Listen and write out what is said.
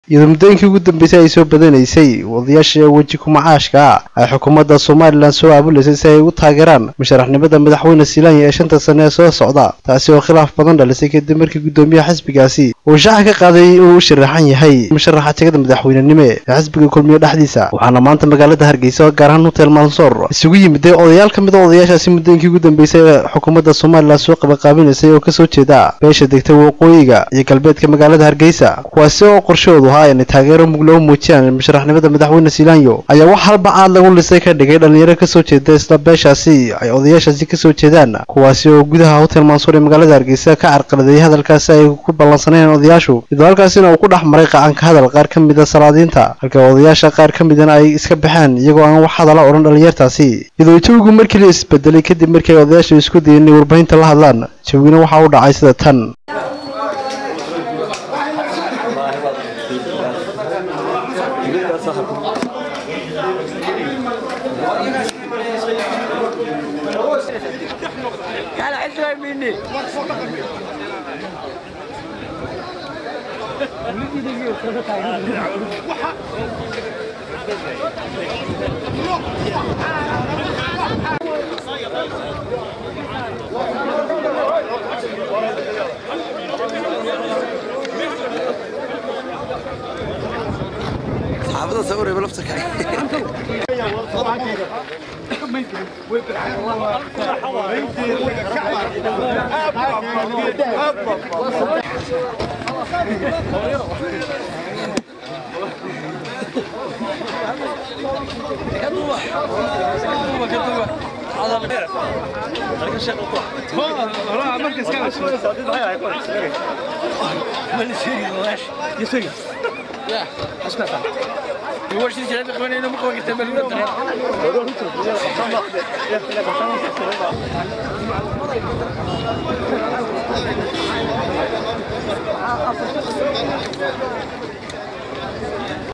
iyadoo muddooyinkii ugu dambeysay ay soo badanaysay wadayaasha weji ku macaashka ay xukuumadda Soomaaliland soo abuuleysay si ay u taageeraan musharaxnimada madaxweyne Silaanya ee 5 sano ee soo socda taasi oo khilaaf badan dhalisay kadib markii gudoomiyaha xisbigaasi uu shaaca ka qaaday uu sharaxan yahay musharaxa tigada madaxweynenimo ee xisbiga kulmiye dhaxdiisa waxaana maanta magaalada Hargeysa gaar ahaan Hotel Mansour isugu yimid odayaal ka mid ah odayaashaasi muddooyinkii ugu dambeysay ee xukuumadda Soomaaliland soo qabanqaabinaysay oo ka soo jeeda beesha degtay waqooyiga iyo galbeedka magaalada Hargeysa kuwaas oo qorshoodu in taageero muglo muujiyaan musharaxnimada madaxweyne Silaanyo ayaa wax halba aad lagu lisay ka dhigay dhalinyaro ka soo jeeda isla beeshaasi ay odayaashaasi ka soo jeedaan kuwaasi oo gudaha Hotel Mansour ee magaalada Hargeysa ka carqaladay hadalkaasi ay ku ballansaneen odayaashu iyadoo halkaasina uu ku dhex maray qacan ka hadal qaar ka mid ah salaadiinta halka odayaasha qaar ka midana ay iska baxeen iyagoo aan wax hadal oran dhalinyartaasi iyadoo joogu markii la isbedelay kadib markii odayaashu isku dayeen inay warbaahinta la hadlaan joogina waxa uu dhacay sida tan حافظة صوري بلفتك يا اسمع يواش تجي اخواني انا مخوك تملوا